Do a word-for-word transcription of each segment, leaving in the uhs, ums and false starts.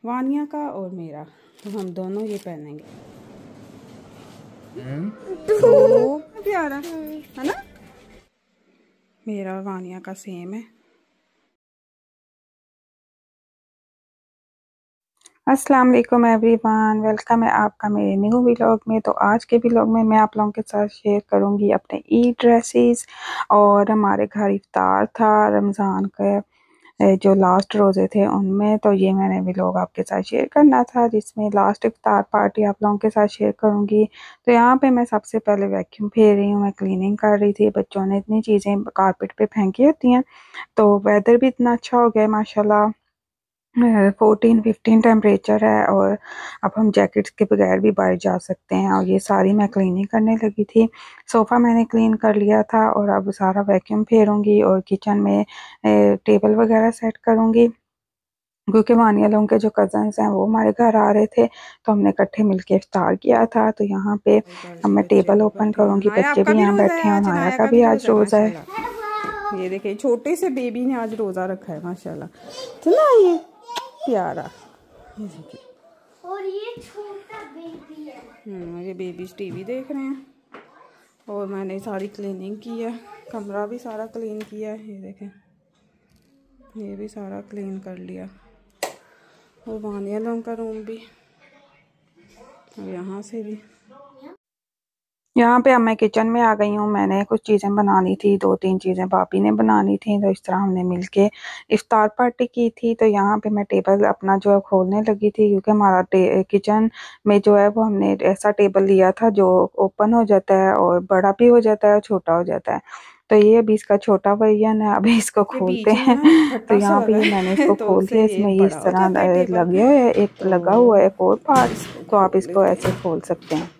वानिया का और मेरा, तो हम दोनों ये पहनेंगे। तो प्यारा है ना, मेरा और वानिया का सेम है। अस्सलाम वालेकुम एवरीवन, वेलकम है आपका मेरे न्यू व्लॉग में। तो आज के व्लॉग में मैं आप लोगों के साथ शेयर करूंगी अपने ईद ड्रेसेस। और हमारे घर इफ्तार था रमज़ान के जो लास्ट रोज़े थे उनमें, तो ये मैंने व्लॉग आपके साथ शेयर करना था, जिसमें लास्ट इफ्तार पार्टी आप लोगों के साथ शेयर करूंगी। तो यहाँ पे मैं सबसे पहले वैक्यूम फेर रही हूँ, मैं क्लीनिंग कर रही थी। बच्चों ने इतनी चीज़ें कारपेट पे फेंकी होती हैं, तो वेदर भी इतना अच्छा हो गया माशाल्लाह। फोर्टीन फिफ्टीन टेम्परेचर है और अब हम जैकेट्स के बगैर भी बाहर जा सकते हैं। और ये सारी मैं क्लीनिंग करने लगी थी। सोफ़ा मैंने क्लीन कर लिया था और अब सारा वैक्यूम फेरूंगी और किचन में टेबल वगैरह सेट करूंगी, क्योंकि वानिया लोगों के जो कज़न्स हैं वो हमारे घर आ रहे थे, तो हमने इकट्ठे मिलके इफ्तार किया था। तो यहाँ पे अब मैं टेबल ओपन करूंगी, बच्चे भी यहाँ बैठे हैं और नाया का भी आज रोज़ा है। ये देखिए छोटे से बेबी ने आज रोज़ा रखा है माशाल्लाह। चला ये प्यारा, ये देखिए। और ये छोटा बेबी है। हम्म ये बेबी टीवी देख रहे हैं। और मैंने सारी क्लीनिंग की है, कमरा भी सारा क्लीन किया है। ये देखें, ये भी सारा क्लीन कर लिया। और वानिया लोगों का रूम भी, और यहाँ से भी। यहाँ पे अब मैं किचन में आ गई हूँ। मैंने कुछ चीज़ें बनानी थी, दो तीन चीज़ें भाभी ने बनानी थी, तो इस तरह हमने मिलके इफ्तार पार्टी की थी। तो यहाँ पे मैं टेबल अपना जो है खोलने लगी थी, क्योंकि हमारा किचन में जो है वो हमने ऐसा टेबल लिया था जो ओपन हो जाता है और बड़ा भी हो जाता है और छोटा हो जाता है। तो ये अभी इसका छोटा वर्जन है, अभी इसको खोलते हैं। तो यहाँ पे ये मैंने इसको तो खोल दिया। इसमें ये इस तरह लगे हुए है, एक लगा हुआ है एक और पार्ट, तो आप इसको ऐसे खोल सकते हैं।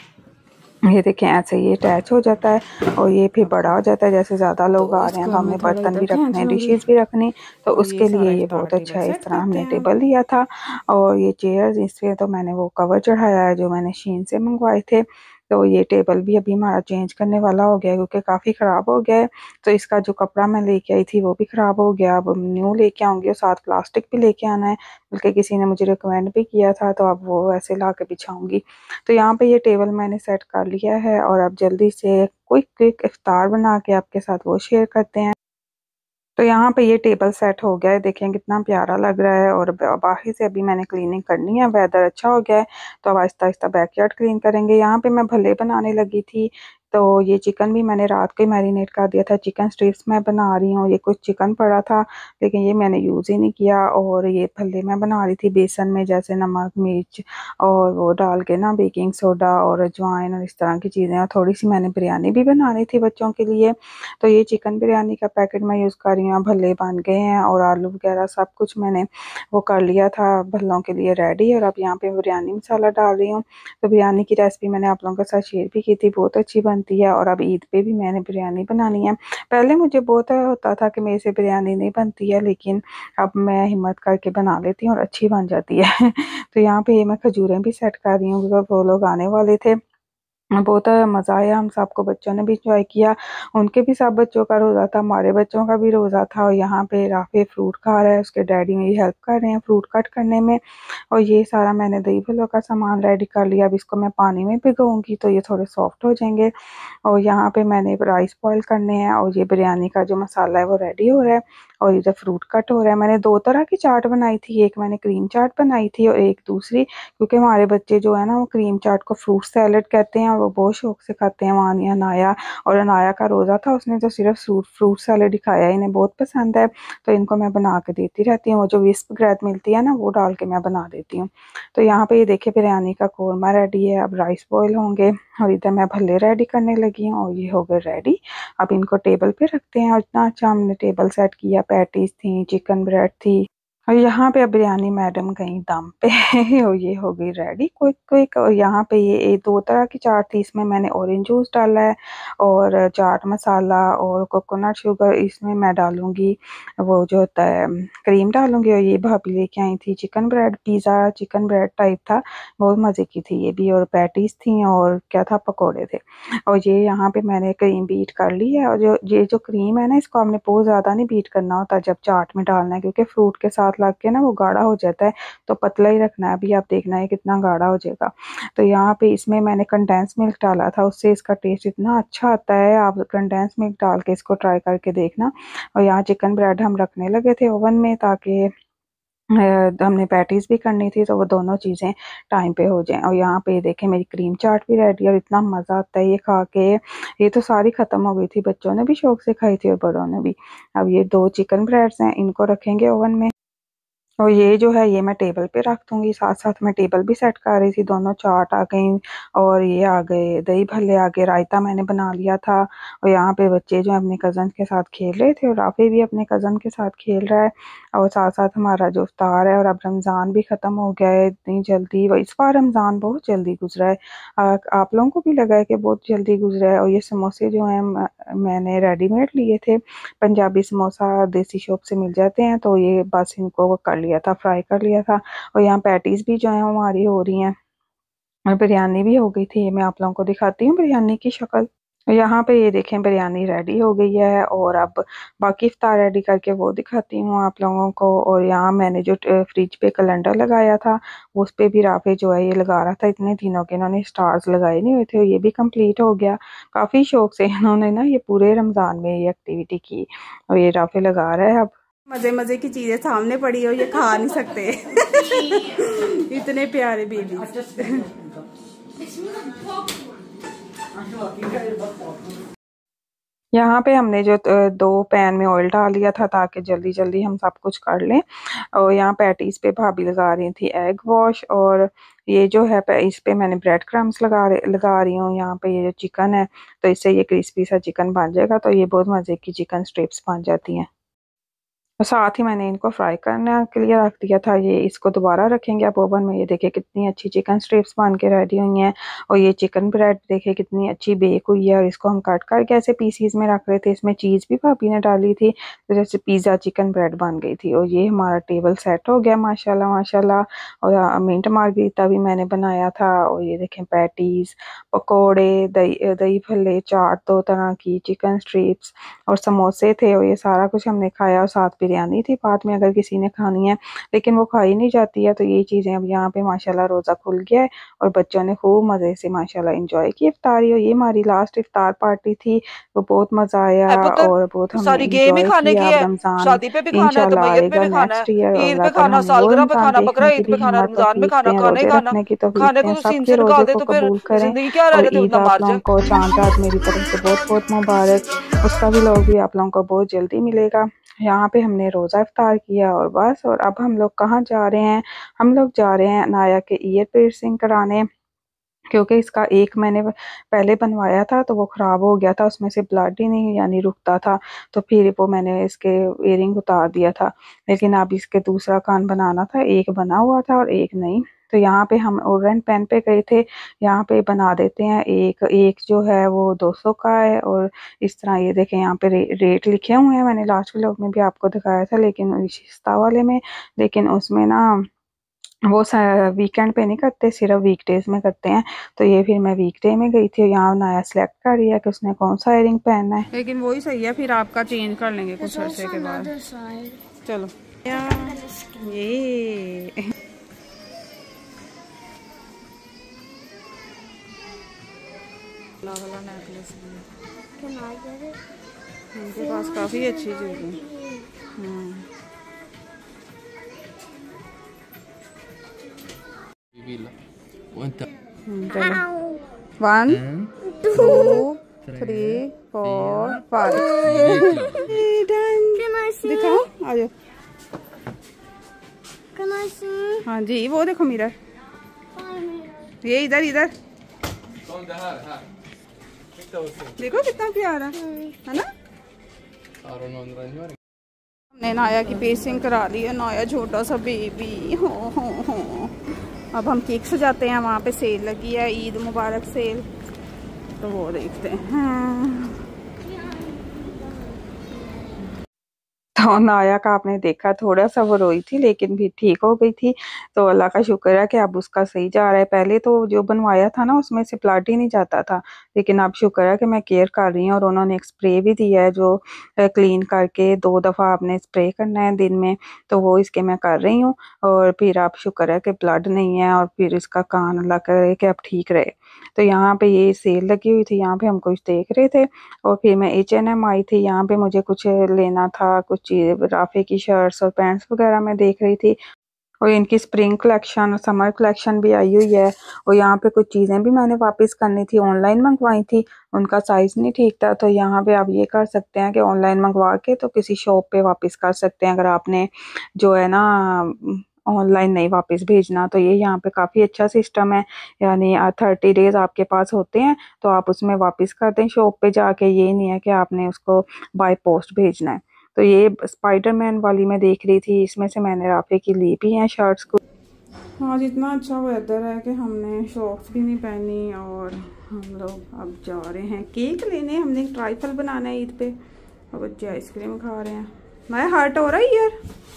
ये देखें ऐसे ये अटैच हो जाता है और ये फिर बड़ा हो जाता है। जैसे ज़्यादा लोग आ रहे हैं तो हमने बर्तन भी रखने, डिशेस भी रखनी, तो उसके लिए ये बहुत अच्छा है। इस तरह हमने टेबल लिया था। और ये चेयर्स, इसमें तो मैंने वो कवर चढ़ाया है जो मैंने शीन से मंगवाए थे। तो ये टेबल भी अभी हमारा चेंज करने वाला हो गया है, क्योंकि काफ़ी ख़राब हो गया है। तो इसका जो कपड़ा मैं लेके आई थी वो भी ख़राब हो गया, अब न्यू लेके आऊँगी और साथ प्लास्टिक भी लेके आना है, बल्कि किसी ने मुझे रिकमेंड भी किया था, तो अब वो ऐसे ला के बिछाऊँगी। तो यहाँ पे ये टेबल मैंने सेट कर लिया है और अब जल्दी से क्विक क्विक इफ्तार बना के आपके साथ वो शेयर करते हैं। तो यहाँ पे ये टेबल सेट हो गया है, देखें कितना प्यारा लग रहा है। और बाहर से अभी मैंने क्लीनिंग करनी है, वेदर अच्छा हो गया है, तो अब आहिस्ता आहिस्ता बैकयार्ड क्लीन करेंगे। यहाँ पे मैं भल्ले बनाने लगी थी। तो ये चिकन भी मैंने रात को ही मैरिनेट कर दिया था, चिकन स्ट्रिप्स मैं बना रही हूँ। ये कुछ चिकन पड़ा था लेकिन ये मैंने यूज़ ही नहीं किया। और ये भल्ले मैं बना रही थी बेसन में, जैसे नमक मिर्च और वो डाल के ना, बेकिंग सोडा और अजवाइन और इस तरह की चीज़ें। और थोड़ी सी मैंने बिरयानी भी बनानी थी बच्चों के लिए, तो ये चिकन बिरयानी का पैकेट मैं यूज़ कर रही हूँ। भल्ले बन गए हैं और आलू वगैरह सब कुछ मैंने वो कर लिया था भल्लों के लिए रेडी। और अब यहाँ पे बिरयानी मसाला डाल रही हूँ। तो बिरयानी की रेसिपी मैंने आप लोगों के साथ शेयर भी की थी, बहुत अच्छी बनती है। और अब ईद पे भी मैंने बिरयानी बनानी है। पहले मुझे बहुत होता था कि मेरे से बिरयानी नहीं बनती है, लेकिन अब मैं हिम्मत करके बना लेती हूँ और अच्छी बन जाती है। तो यहाँ पे मैं खजूरें भी सेट कर रही हूँ, क्योंकि वो लोग आने वाले थे। बहुत मज़ा आया, हम सबको, बच्चों ने भी इंजॉय किया। उनके भी सब बच्चों का रोज़ा था, हमारे बच्चों का भी रोज़ा था। और यहाँ पे राफे फ्रूट खा रहा है, उसके डैडी मेरी हेल्प कर रहे हैं फ्रूट कट करने में। और ये सारा मैंने दही भल्लों का सामान रेडी कर लिया। अब इसको मैं पानी में भिगोऊंगी तो ये थोड़े सॉफ्ट हो जाएंगे। और यहाँ पे मैंने राइस बॉईल करने हैं और ये बिरयानी का जो मसाला है वो रेडी हो रहा है और इधर फ्रूट कट हो रहा है। मैंने दो तरह की चाट बनाई थी, एक मैंने क्रीम चाट बनाई थी और एक दूसरी, क्योंकि हमारे बच्चे जो है ना वो क्रीम चाट को फ्रूट सैलड कहते हैं और वो बहुत शौक से खाते हैं। वानिया, अनाया, और अनाया का रोज़ा था, उसने तो सिर्फ फ्रूट फ्रूट सैलड ही खाया, इन्हें बहुत पसंद है। तो इनको मैं बना के देती रहती हूँ, वो जो विस्प ब्रेड मिलती है ना वो डाल के मैं बना देती हूँ। तो यहाँ पे ये देखिए बिरयानी का कोरमा रेडी है, अब राइस बॉईल होंगे। और इधर मैं भल्ले रेडी करने लगी हूँ और ये हो गए रेडी। अब इनको टेबल पे रखते हैं। और इतना अच्छा हमने टेबल सेट किया, पैटीज थी, चिकन ब्रेड थी। और यहाँ पे अब बिरयानी मैडम गई दम पे। और ये हो गई रेडी क्विक क्विक। और यहाँ पे ये दो तरह की चाट थी, इसमें मैंने ऑरेंज जूस डाला है और चाट मसाला और कोकोनट शुगर, इसमें मैं डालूंगी वो जो होता है क्रीम डालूंगी। और ये भाभी लेके आई थी chicken bread, pizza chicken bread type था, बहुत मज़े की थी ये भी। और पैटीज थी और क्या था, पकौड़े थे। और ये यहाँ पे मैंने क्रीम बीट कर ली है। और जो ये जो क्रीम है ना, इसको हमने बहुत ज़्यादा नहीं बीट करना होता जब चाट में डालना है, क्योंकि फ्रूट के साथ लग के ना वो गाढ़ा हो जाता है, तो पतला ही रखना है। अभी आप देखना है कितना गाढ़ा हो जाएगा। तो यहाँ पे इसमें मैंने कंडेंस मिल्क डाला था, उससे इसका टेस्ट इतना अच्छा आता है। आप कंडेंस मिल्क डाल के इसको ट्राई करके देखना। और यहाँ चिकन ब्रेड हम रखने लगे थे ओवन में, ताकि हमने पैटीज भी करनी थी, तो वो दोनों चीज़ें टाइम पे हो जाएं। और यहाँ पे देखें मेरी क्रीम चाट भी रेडी है और इतना मज़ा आता है ये खा के। ये तो सारी ख़त्म हो गई थी, बच्चों ने भी शौक से खाई थी और बड़ों ने भी। अब ये दो चिकन ब्रेड्स हैं, इनको रखेंगे ओवन में। और ये जो है ये मैं टेबल पे रख दूँगी। साथ साथ मैं टेबल भी सेट कर रही थी। दोनों चाट आ गई और ये आ गए दही भल्ले आ गए, रायता मैंने बना लिया था। और यहाँ पे बच्चे जो अपने कज़न के साथ खेल रहे थे और राफी भी अपने कज़न के साथ खेल रहा है। और साथ साथ हमारा जो इफ्तार है, और अब रमज़ान भी ख़त्म हो गया है इतनी जल्दी। और इस बार रमज़ान बहुत जल्दी गुजरा है। आ, आप लोगों को भी लगा है कि बहुत जल्दी गुजरा है। और ये समोसे जो हैं मैंने रेडीमेड लिए थे, पंजाबी समोसा देसी शॉप से मिल जाते हैं, तो ये बस इनको कर लिया था, फ्राई कर लिया था। और यहाँ पैटीज भी जो है हमारी हो रही हैं और बिरयानी भी हो गई थी। ये मैं आप लोगों को दिखाती हूँ बिरयानी की शक्ल। यहाँ पे ये देखें बिरयानी रेडी हो गई है। और अब बाकी इफ्तार रेडी करके वो दिखाती हूँ आप लोगों को। और यहाँ मैंने जो फ्रिज पे कैलेंडर लगाया था, उस पे भी राफे जो है ये लगा रहा था। इतने दिनों के इन्होंने स्टार्स लगाए नहीं हुए थे, ये भी कंप्लीट हो गया। काफ़ी शौक से इन्होंने ना ये पूरे रमज़ान में ये एक्टिविटी की। और ये राफे लगा रहा है। अब मजे मजे की चीजें सामने पड़ी हो, ये खा नहीं सकते इतने प्यारे बेबी। यहाँ पे हमने जो दो पैन में ऑयल डाल लिया था ताकि जल्दी जल्दी हम सब कुछ कर लें। और यहाँ पैटीज पे भाभी लगा रही थी एग वॉश। और ये जो है इस पे मैंने ब्रेड क्रम्स लगा लगा रही हूँ। यहाँ पे ये जो चिकन है, तो इससे ये क्रिस्पी सा चिकन बन जाएगा। तो ये बहुत मज़े की चिकन स्ट्रिप्स बन जाती हैं। और साथ ही मैंने इनको फ्राई करने के लिए रख दिया था। ये इसको दोबारा रखेंगे अब ओवन में। ये देखिए कितनी अच्छी चिकन स्ट्रिप्स बन के रेडी हुई हैं। और ये चिकन ब्रेड देखिए कितनी अच्छी बेक हुई है। और इसको हम कट करके ऐसे पीसीज में रख रहे थे। इसमें चीज़ भी भाभी ने डाली थी, तो जैसे पिज़्ज़ा चिकन ब्रेड बन गई थी। और ये हमारा टेबल सेट हो गया माशाल्लाह माशाल्लाह। और मिंट मार्गरीटा भी मैंने बनाया था। और ये देखें पैटीज, पकौड़े, दही दही भल्ले, चाट दो तरह की, चिकन स्ट्रिप्स और समोसे थे। और ये सारा कुछ हमने खाया। और साथ बिरयानी थी बाद में अगर किसी ने खानी है, लेकिन वो खाई नहीं जाती है। तो ये चीज़ें अब यहाँ पे माशाल्लाह रोज़ा खुल गया है और बच्चों ने खूब मज़े से माशाल्लाह एंजॉय की इफ्तारी। और ये हमारी लास्ट इफ्तार पार्टी थी, तो बहुत मज़ा आया और बहुत हमने एंजॉय किया। अब रमज़ान इंशाल्लाह आएगा नेक्स्ट ईयर और अल्लाह ताला हमें वो रमज़ान देखने की भी हिम्मत तौफीक दें, रोज़े रखने की तौफीक दें, सबके रोज़े को कबूल करें। और ईद आप लोगों को चांद रात मेरी तरफ से बहुत बहुत मुबारक। उसका भी लोग भी आप लोगों को बहुत जल्दी मिलेगा। यहाँ पे हमने रोज़ा इफ्तार किया और बस। और अब हम लोग कहाँ जा रहे हैं? हम लोग जा रहे हैं नाया के ईयर पियर्सिंग कराने, क्योंकि इसका एक मैंने पहले बनवाया था तो वो ख़राब हो गया था, उसमें से ब्लड ही नहीं यानी रुकता था। तो फिर वो मैंने इसके इयरिंग उतार दिया था। लेकिन अब इसके दूसरा कान बनाना था, एक बना हुआ था और एक नहीं। तो यहाँ पे हम ओरेंट पेन पे गए थे, यहाँ पे बना देते हैं। एक एक जो है वो दो सौ का है। और इस तरह ये देखें यहाँ पे रे, रेट लिखे हुए हैं। मैंने लास्ट व्लॉग में भी आपको दिखाया था, लेकिन शिस्ता वाले में, लेकिन उसमें ना वो वीकेंड पे नहीं करते, सिर्फ वीकडेज में करते हैं। तो ये फिर मैं वीकडे में गई थी। यहाँ नया सिलेक्ट कर लिया कि उसने कौन सा इयरिंग पहनना है, लेकिन वही सही है। फिर आपका चेंज कर लेंगे कुछ अर्से के बाद। चलो ये वाला नेकलेस उनके पास काफ़ी अच्छी चीज़ है। One two three four five दिखाओ, आ जाओ। हाँ जी वो देखो मिरर, ये इधर इधर देखो कितना प्यारा है ना। हमने नाया की पेसिंग करा ली है। नाया छोटा सा बेबी हो हो हो। अब हम केक सजाते हैं। वहाँ पे सेल लगी है, ईद मुबारक सेल, तो वो देखते हैं। तो नाया का आपने देखा थोड़ा सा वो रोई थी, लेकिन भी ठीक हो गई थी। तो अल्लाह का शुक्र है कि अब उसका सही जा रहा है। पहले तो जो बनवाया था ना उसमें से ब्लड ही नहीं जाता था, लेकिन अब शुक्र है कि मैं केयर कर रही हूँ। और उन्होंने एक स्प्रे भी दिया है जो क्लीन करके दो दफ़ा आपने स्प्रे करना है दिन में, तो वो इसके मैं कर रही हूँ। और फिर आप शुक्र है कि ब्लड नहीं है, और फिर इसका कान अल्लाह करे कि अब ठीक रहे। तो यहाँ पे ये सेल लगी हुई थी, यहाँ पे हम कुछ देख रहे थे। और फिर मैं एच एन एम आई थी, यहाँ पे मुझे कुछ लेना था, कुछ चीज़ राफे की शर्ट्स और पैंट्स वगैरह मैं देख रही थी। और इनकी स्प्रिंग कलेक्शन और समर कलेक्शन भी आई हुई है। और यहाँ पे कुछ चीज़ें भी मैंने वापस करनी थी, ऑनलाइन मंगवाई थी, उनका साइज़ नहीं ठीक था। तो यहाँ पे आप ये कर सकते हैं कि ऑनलाइन मंगवा के तो किसी शॉप पे वापस कर सकते हैं, अगर आपने जो है ना ऑनलाइन नहीं वापस भेजना। तो ये यहाँ पे काफ़ी अच्छा सिस्टम है, यानी थर्टी डेज़ आपके पास होते हैं तो आप उसमें वापस कर दें शॉप पे जाके। ये नहीं है कि आपने उसको बाय पोस्ट भेजना है। तो ये स्पाइडरमैन वाली मैं देख रही थी, इसमें से मैंने राफे की ली भी हैं शर्ट्स को। आज इतना अच्छा वेदर है कि हमने शॉर्ट्स भी नहीं पहनी और हम लोग अब जा रहे हैं केक लेने। हमने एक ट्राइफल बनाना है ईद पे, और बच्चे आइसक्रीम खा रहे हैं। मैं हर्ट हो रहा है यार।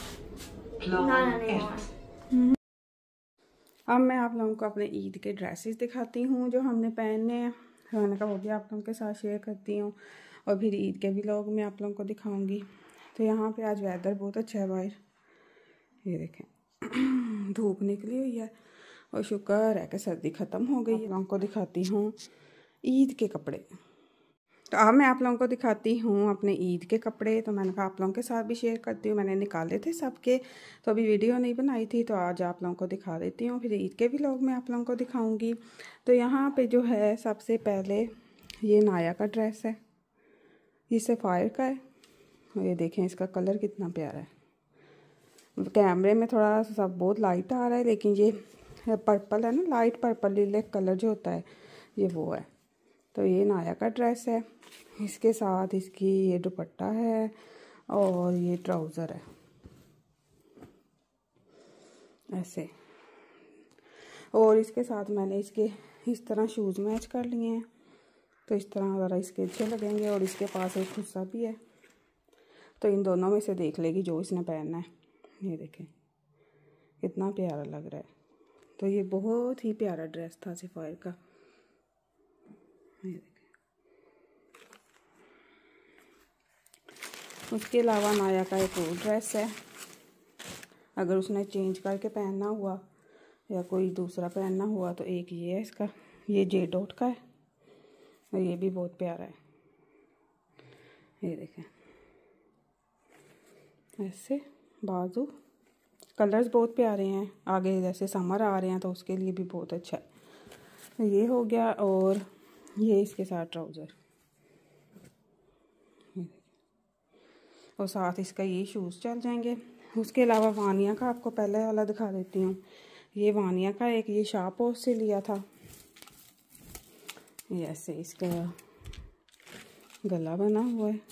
अब मैं आप लोगों को अपने ईद के ड्रेसेस दिखाती हूँ जो हमने पहने हैं। मैंने कहा वो भी आप लोगों के साथ शेयर करती हूँ, और फिर ईद के भी व्लॉग में आप लोगों को दिखाऊंगी। तो यहाँ पे आज वेदर बहुत अच्छा है बाहर, ये देखें धूप निकली हुई है, और शुक्र है कि सर्दी ख़त्म हो गई है। आप लोगों को दिखाती हूँ ईद के कपड़े। तो अब मैं आप लोगों को दिखाती हूँ अपने ईद के कपड़े। तो मैंने कहा आप लोगों के साथ भी शेयर करती हूँ, मैंने निकाले थे सबके, तो अभी वीडियो नहीं बनाई थी, तो आज आप लोगों को दिखा देती हूँ। फिर ईद के भी व्लॉग में आप लोगों को दिखाऊंगी। तो यहाँ पे जो है सबसे पहले ये नाया का ड्रेस है, ये सफ़ायर का है। और ये देखें इसका कलर कितना प्यारा है। कैमरे में थोड़ा सा बहुत लाइट आ रहा है, लेकिन ये पर्पल है ना, लाइट पर्पल लिलेक कलर जो होता है ये वो है। तो ये नाया का ड्रेस है, इसके साथ इसकी ये दुपट्टा है और ये ट्राउज़र है ऐसे। और इसके साथ मैंने इसके इस तरह शूज़ मैच कर लिए हैं, तो इस तरह ज़रा इसके अच्छे लगेंगे। और इसके पास एक हिस्सा भी है, तो इन दोनों में से देख लेगी जो इसने पहनना है। ये देखें कितना प्यारा लग रहा है। तो ये बहुत ही प्यारा ड्रेस था सफ़ायर का, ये देखें। उसके अलावा नाया का एक और ड्रेस है, अगर उसने चेंज करके पहनना हुआ या कोई दूसरा पहनना हुआ तो एक ये है इसका, ये जे डॉट का है, और ये भी बहुत प्यारा है। ये देखें ऐसे बाजू, कलर्स बहुत प्यारे हैं। आगे जैसे समर आ रहे हैं तो उसके लिए भी बहुत अच्छा है। तो ये हो गया, और ये इसके साथ ट्राउज़र, और साथ इसका ये शूज़ चल जाएंगे। उसके अलावा वानिया का आपको पहले वाला दिखा देती हूँ। ये वानिया का एक ये शाहपोश से लिया था, ये ऐसे इसका गला बना हुआ है,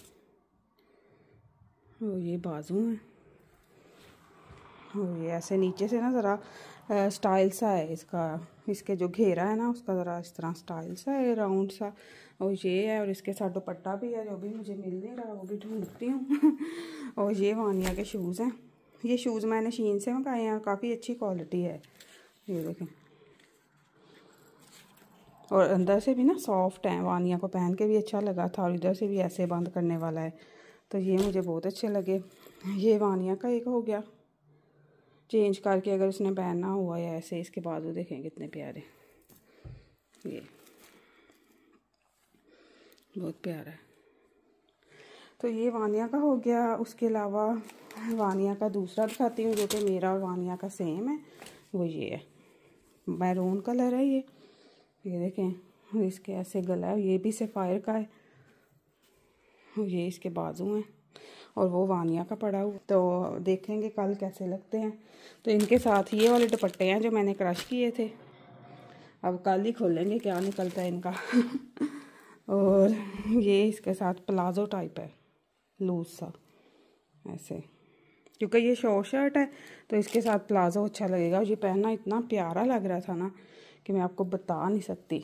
और ये बाजू है, और ये ऐसे नीचे से ना ज़रा स्टाइल सा है इसका, इसके जो घेरा है ना उसका ज़रा इस तरह स्टाइल सा है, राउंड सा। और ये है, और इसके साथ दुपट्टा भी है जो भी मुझे मिल नहीं रहा, वो भी ढूंढती हूँ। और ये वानिया के शूज़ हैं, ये शूज़ मैंने शीन से मंगाए हैं, काफ़ी अच्छी क्वालिटी है, ये देखें। और अंदर से भी ना सॉफ्ट है, वानिया को पहन के भी अच्छा लगा था, और इधर से भी ऐसे बंद करने वाला है, तो ये मुझे बहुत अच्छे लगे। ये वानिया का एक हो गया चेंज करके अगर उसने पहनना हुआ या ऐसे। इसके बाजू देखें कितने प्यारे, ये बहुत प्यारा है। तो ये वानिया का हो गया। उसके अलावा वानिया का दूसरा दिखाती हूँ जो कि मेरा और वानिया का सेम है, वो ये है, मैरून कलर है ये ये देखें। इसके ऐसे गला है, ये भी सफ़ायर का है, ये इसके बाजू हैं, और वो वानिया का पड़ा हुआ। तो देखेंगे कल कैसे लगते हैं। तो इनके साथ ये वाले दुपट्टे हैं जो मैंने क्रश किए थे, अब कल ही खोलेंगे क्या निकलता है इनका। और ये इसके साथ प्लाजो टाइप है, लूज सा ऐसे, क्योंकि ये शॉर्ट शर्ट है तो इसके साथ प्लाजो अच्छा लगेगा। और ये पहनना इतना प्यारा लग रहा था ना कि मैं आपको बता नहीं सकती।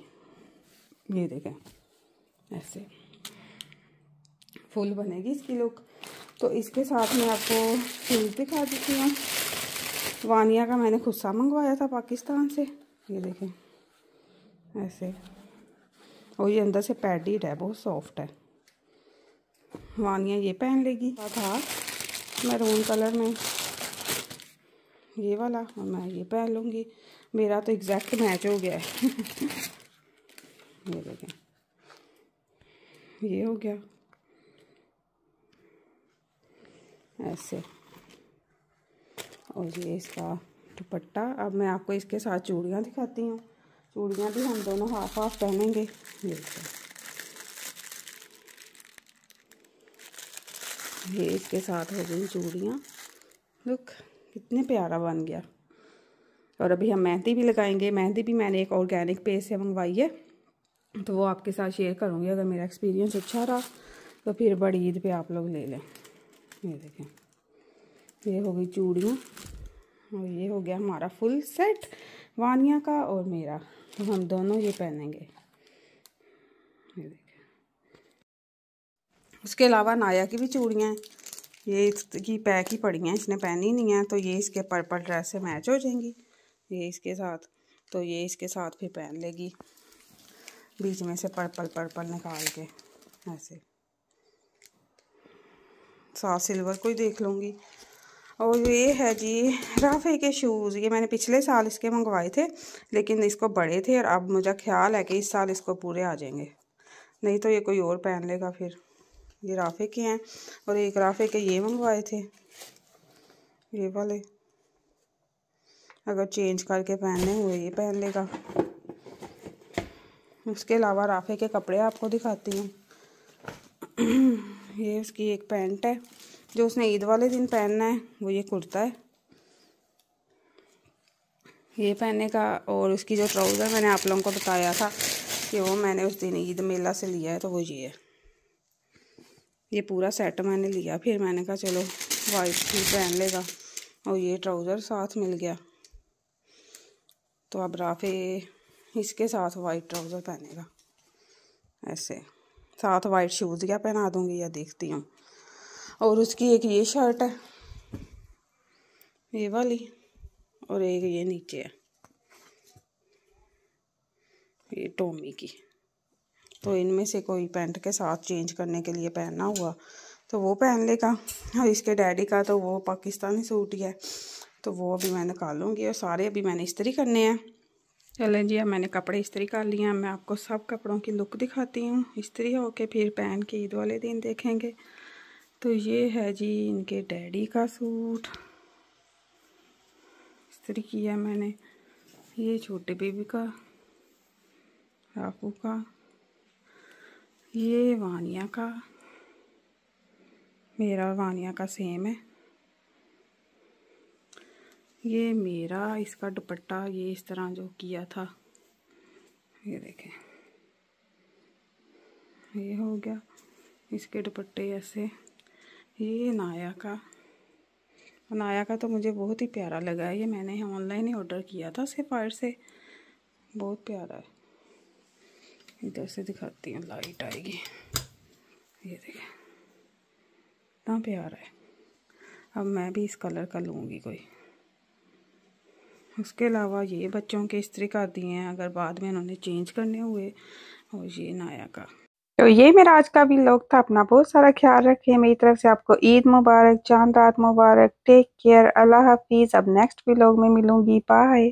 ये देखें ऐसे फुल बनेगी इसकी लुक। तो इसके साथ मैं आपको शूज़ दिखा देती हूँ। वानिया का मैंने खुद सा मंगवाया था पाकिस्तान से, ये देखें ऐसे, और ये अंदर से पैडिड है, बहुत सॉफ्ट है। वानिया ये पहन लेगी। था मैरून कलर में ये वाला, और मैं ये पहन लूँगी। मेरा तो एग्जैक्ट मैच हो गया है। ये देखें, ये हो गया ऐसे, और ये इसका दुपट्टा। अब मैं आपको इसके साथ चूड़ियाँ दिखाती हूँ। चूड़ियाँ भी हम दोनों हाफ हाफ पहनेंगे। ये ये इसके साथ हो गई चूड़ियाँ। लुक कितने प्यारा बन गया। और अभी हम मेहंदी भी लगाएंगे। मेहंदी भी मैंने एक ऑर्गेनिक पेज से मंगवाई है, तो वो आपके साथ शेयर करूँगी। अगर मेरा एक्सपीरियंस अच्छा रहा तो फिर बड़ी ईद पे आप लोग ले लें। ये देखें, ये हो गई चूड़ियाँ, और ये हो गया हमारा फुल सेट वानिया का और मेरा। तो हम दोनों ये पहनेंगे। ये देखें, उसके अलावा नाया की भी चूड़ियाँ हैं। ये इसकी पैक ही पड़ी हैं, इसने पहनी नहीं है, तो ये इसके पर्पल ड्रेस से मैच हो जाएंगी। ये इसके साथ, तो ये इसके साथ फिर पहन लेगी, बीच में से पर्पल पर्पल निकाल के ऐसे। साथ सिल्वर को ही देख लूँगी। और ये है जी राफे के शूज़। ये मैंने पिछले साल इसके मंगवाए थे, लेकिन इसको बड़े थे, और अब मुझे ख्याल है कि इस साल इसको पूरे आ जाएंगे, नहीं तो ये कोई और पहन लेगा फिर। ये राफे के हैं, और एक राफे के ये मंगवाए थे, ये वाले। अगर चेंज करके पहनने हुए ये पहन लेगा। उसके अलावा राफे के कपड़े आपको दिखाती हूँ। ये उसकी एक पैंट है जो उसने ईद वाले दिन पहनना है, वो ये कुर्ता है ये पहनने का। और उसकी जो ट्राउज़र मैंने आप लोगों को बताया था कि वो मैंने उस दिन ईद मेला से लिया है, तो वो ये है। ये पूरा सेट मैंने लिया, फिर मैंने कहा चलो वाइट भी पहन लेगा, और ये ट्राउज़र साथ मिल गया। तो अब राफे इसके साथ वाइट ट्राउज़र पहनेगा ऐसे, साथ वाइट शूज़ या पहना दूँगी या देखती हूँ। और उसकी एक ये शर्ट है ये वाली, और एक ये नीचे है ये टॉमी की। तो इनमें से कोई पैंट के साथ चेंज करने के लिए पहनना हुआ तो वो पहन लेगा। और इसके डैडी का तो वो पाकिस्तानी सूट ही है, तो वो अभी मैं निकालूंगी। और सारे अभी मैंने इस्त्री करने हैं। चलें जी, अब मैंने कपड़े इस्त्री कर लिए हैं। मैं आपको सब कपड़ों की लुक दिखाती हूँ। इस्त्री होके फिर पहन के ईद वाले दिन देखेंगे। तो ये है जी इनके डैडी का सूट, इस्त्री किया मैंने। ये छोटे बेबी का, राफू का, ये वानिया का, मेरा वानिया का सेम है। ये मेरा, इसका दुपट्टा ये इस तरह जो किया था, ये देखें ये हो गया। इसके दुपट्टे ऐसे। ये नाया का, नाया का तो मुझे बहुत ही प्यारा लगा है। ये मैंने ऑनलाइन ही ऑर्डर किया था सेफायर से, बहुत प्यारा है। इधर से दिखाती हूँ, लाइट आएगी। ये देखें इतना प्यारा है। अब मैं भी इस कलर का लूँगी कोई। उसके अलावा ये बच्चों के इस्त्री कर दिए हैं, अगर बाद में उन्होंने चेंज करने हुए। और ये नाया का। तो ये मेरा आज का व्लॉग था। अपना बहुत सारा ख्याल रखें। मेरी तरफ से आपको ईद मुबारक, चांद रात मुबारक। टेक केयर, अल्लाह हाफिज़। अब नेक्स्ट व्लॉग में मिलूँगी। बाय।